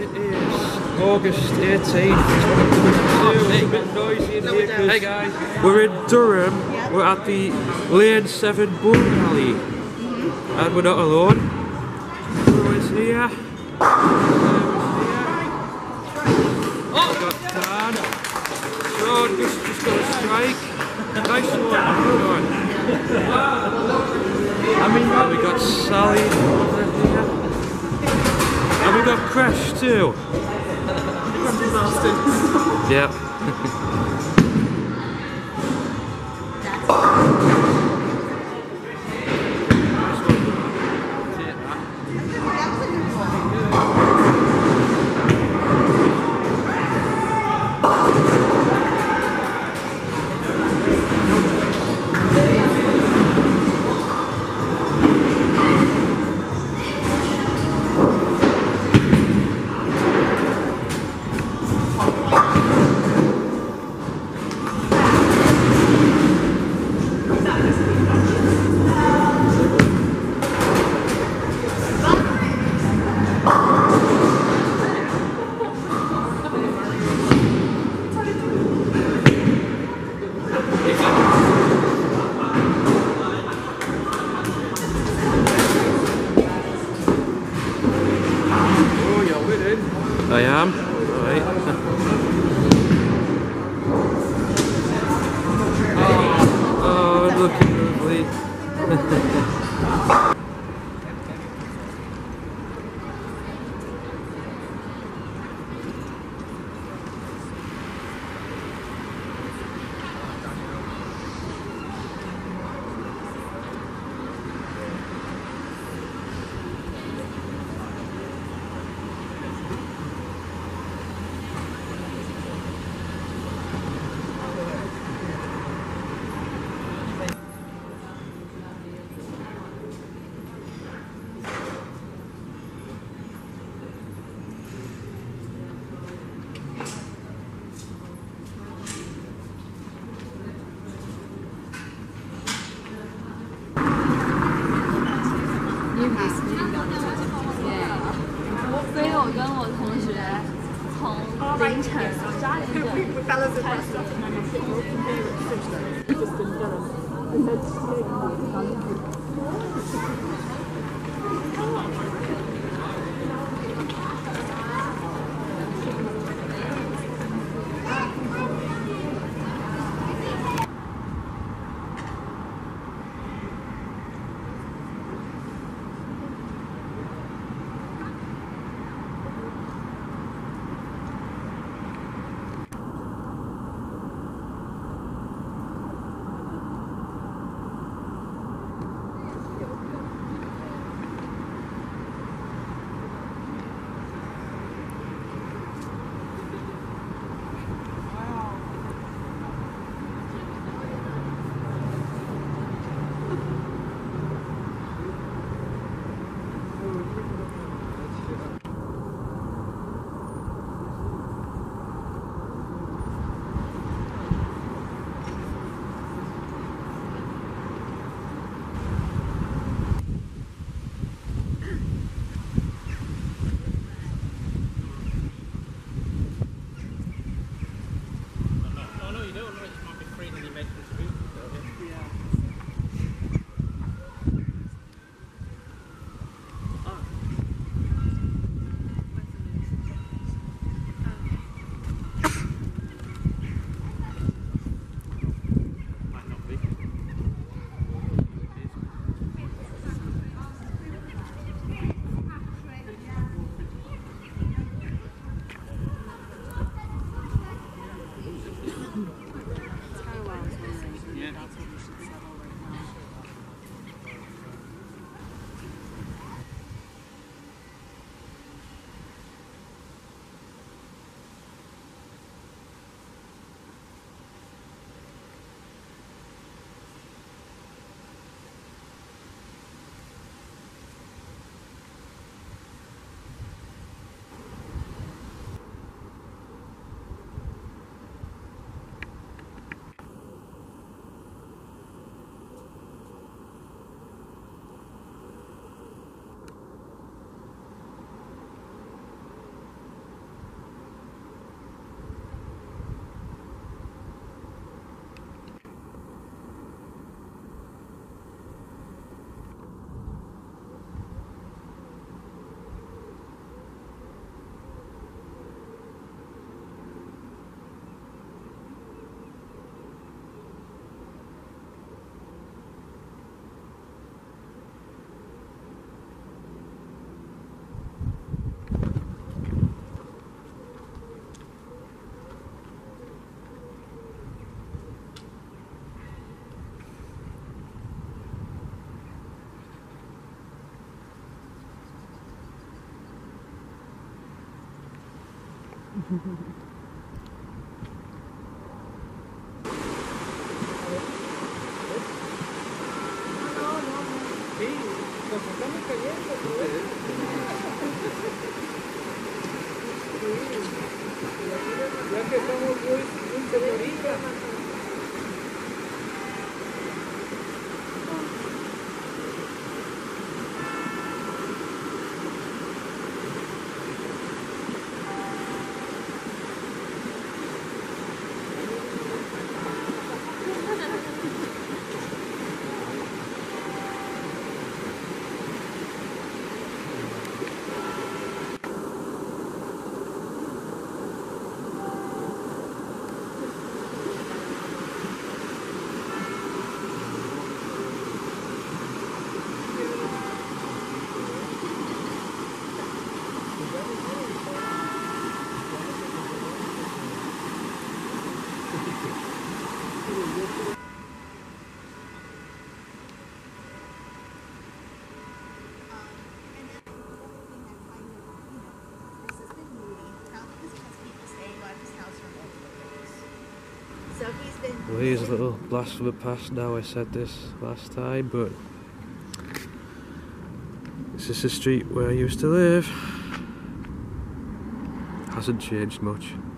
It is August 18th. It's a bit noisy in here. Hey guys, we're in Durham. We're at the Lane 7 bowling alley, and we're not alone. Everyone's here. Oh, we got Dan. Sean just got a strike. Nice one. Good one. And we got Sally over here. And we got Kresh too. Yep. I am. Right. Oh, looking lovely. Ya que estamos muy señorita. Well, here's a little blast from the past now. I said this last time, but this is the street where I used to live. Hasn't changed much.